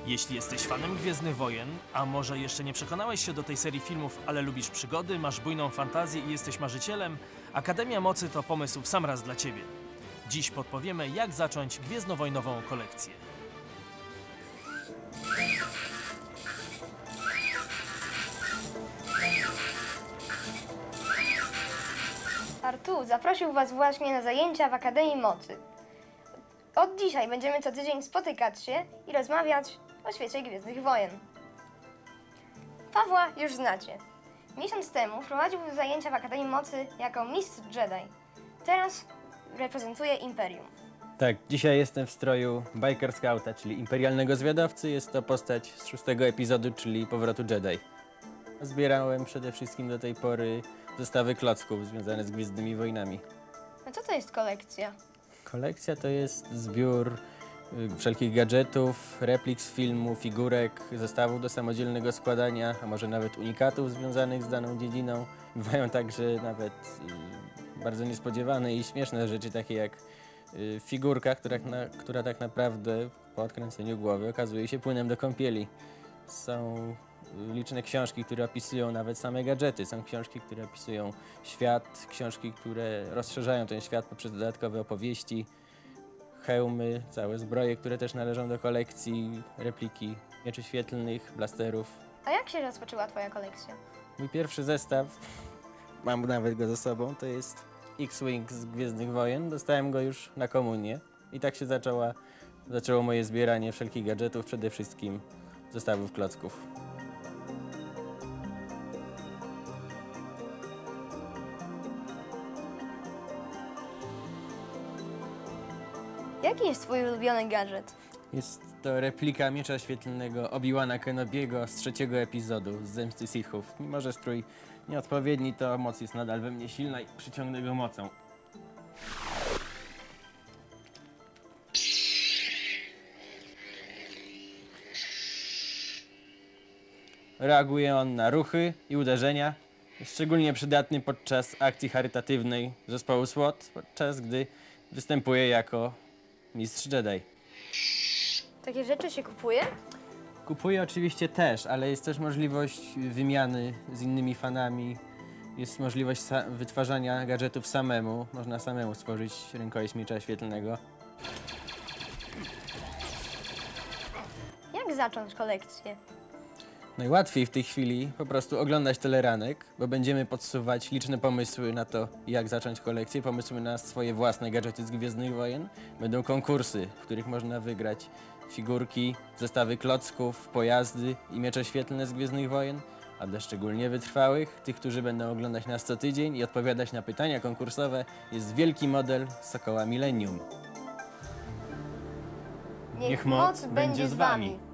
Jeśli jesteś fanem Gwiezdnych Wojen, a może jeszcze nie przekonałeś się do tej serii filmów, ale lubisz przygody, masz bujną fantazję i jesteś marzycielem, Akademia Mocy to pomysł w sam raz dla Ciebie. Dziś podpowiemy, jak zacząć gwiezdnowojnową kolekcję. Artu zaprosił Was właśnie na zajęcia w Akademii Mocy. Od dzisiaj będziemy co tydzień spotykać się i rozmawiać o świecie Gwiezdnych Wojen. Pawła już znacie. Miesiąc temu prowadził zajęcia w Akademii Mocy jako mistrz Jedi. Teraz reprezentuje Imperium. Tak, dzisiaj jestem w stroju Biker Scouta, czyli imperialnego zwiadowcy. Jest to postać z 6. epizodu, czyli Powrotu Jedi. Zbierałem przede wszystkim do tej pory zestawy klocków związane z Gwiezdnymi Wojnami. A co to jest kolekcja? Kolekcja to jest zbiór wszelkich gadżetów, replik z filmu, figurek, zestawów do samodzielnego składania, a może nawet unikatów związanych z daną dziedziną. Bywają także nawet bardzo niespodziewane i śmieszne rzeczy, takie jak figurka, która tak naprawdę po odkręceniu głowy okazuje się płynem do kąpieli. Są liczne książki, które opisują nawet same gadżety. Są książki, które opisują świat, książki, które rozszerzają ten świat poprzez dodatkowe opowieści, hełmy, całe zbroje, które też należą do kolekcji, repliki mieczy świetlnych, blasterów. A jak się rozpoczęła Twoja kolekcja? Mój pierwszy zestaw, mam nawet go ze sobą, to jest X-Wing z Gwiezdnych Wojen. Dostałem go już na komunię i tak się zaczęło moje zbieranie wszelkich gadżetów, przede wszystkim zestawów klocków. Jaki jest Twój ulubiony gadżet? Jest to replika miecza świetlnego Obi-Wana Kenobiego z 3. epizodu, z Zemsty Sithów. Mimo że strój nieodpowiedni, to moc jest nadal we mnie silna i przyciągnę go mocą. Reaguje on na ruchy i uderzenia. Jest szczególnie przydatny podczas akcji charytatywnej zespołu SWAT, podczas gdy występuje jako mistrz Jedi. Takie rzeczy się kupuje? Kupuję oczywiście też, ale jest też możliwość wymiany z innymi fanami. Jest możliwość wytwarzania gadżetów samemu. Można samemu stworzyć rękojeść miecza świetlnego. Jak zacząć kolekcję? Najłatwiej w tej chwili po prostu oglądać teleranek, bo będziemy podsuwać liczne pomysły na to, jak zacząć kolekcję, pomysły na swoje własne gadżety z Gwiezdnych Wojen. Będą konkursy, w których można wygrać figurki, zestawy klocków, pojazdy i miecze świetlne z Gwiezdnych Wojen, a dla szczególnie wytrwałych, tych, którzy będą oglądać nas co tydzień i odpowiadać na pytania konkursowe, jest wielki model Sokoła Millennium. Niech moc będzie z Wami!